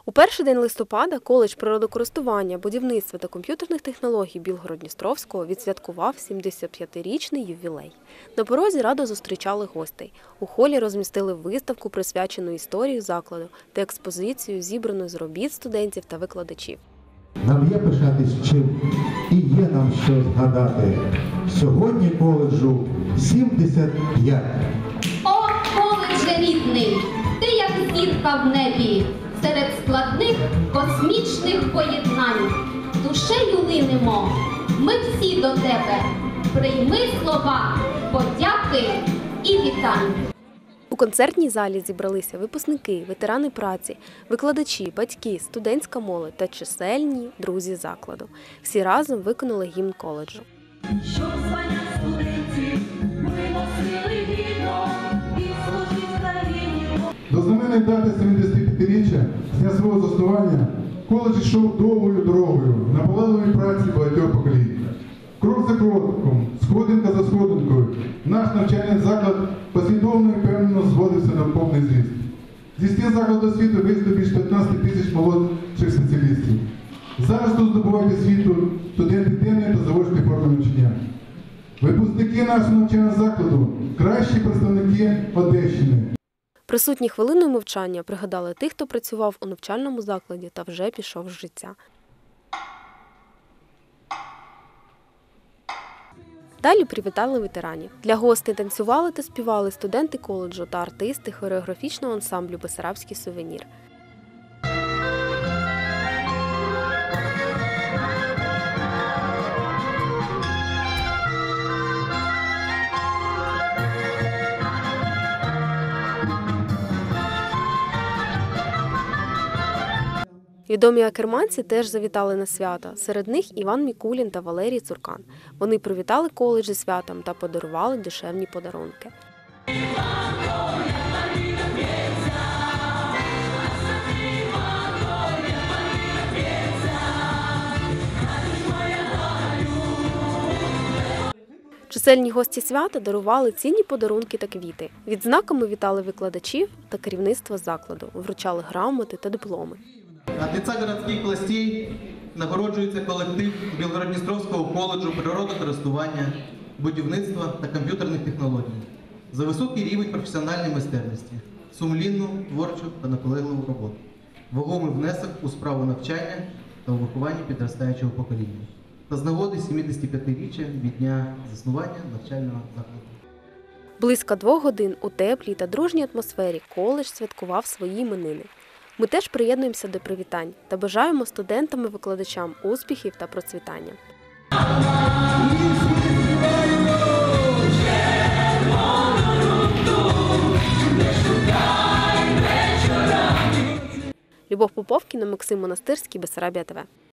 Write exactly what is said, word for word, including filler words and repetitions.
У перший день листопада коледж природокористування, будівництва та комп'ютерних технологій Білгород-Дністровського відсвяткував сімдесятип'ятирічний ювілей. На порозі радо зустрічали гостей. У холі розмістили виставку, присвячену історії закладу, та експозицію, зібрану з робіт студентів та викладачів. Нам є пишатись чим і є нам що згадати. Сьогодні коледжу сімдесят п'ять. О, коледже рідний, ти як зірка в небі, серед складних космічних поєднань. Душею линемо, ми всі до тебе. Прийми слова подяки і вітань. У концертній залі зібралися випускники, ветерани праці, викладачі, батьки, студентська молодь та чисельні друзі закладу. Всі разом виконали гімн коледжу. Щоб звання студентів ми носили гідно і служить країні. До знаменної дати сімдесятип'ятиріччя з дня свого заснування коледж йшов довгою дорогою наполегливої праці багатьох поколінь. Крок за кроком, сходинка за сходинкою, наш навчальний заклад послідовно і впевнено зводився на повний зріст. Зі стін закладу освіти вийшло більш п'ятнадцяти тисяч молодших спеціалістів. Зараз тут здобувають освіту студенти денної та заочної форми навчання. Випускники нашого навчального закладу – кращі представники Одещини. Присутні хвилиною мовчання пригадали тих, хто працював у навчальному закладі та вже пішов з життя. Далі привітали ветеранів. Для гостей танцювали та співали студенти коледжу та артисти хореографічного ансамблю «Бессарабський сувенір». Відомі акерманці теж завітали на свято. Серед них Іван Мікулін та Валерій Цуркан. Вони привітали коледж зі святом та подарували душевні подарунки. Чисельні гості свята дарували цінні подарунки та квіти. Відзнаками вітали викладачів та керівництво закладу, вручали грамоти та дипломи. Від лица городських властей нагороджується колектив Білгород-Дністровського коледжу природокористування, будівництва та комп'ютерних технологій за високий рівень професіональної майстерності, сумлінну, творчу та наполегливу роботу, вагомий внесок у справу навчання та у вихованні підростаючого покоління та з нагоди сімдесятип'ятиріччя від дня заснування навчального закладу. Близько двох годин у теплій та дружній атмосфері коледж святкував свої іменини. Ми теж приєднуємося до привітань та бажаємо студентам і викладачам успіхів та процвітання. Любов Поповкіна, Максим Монастирський, Бессарабія ТВ.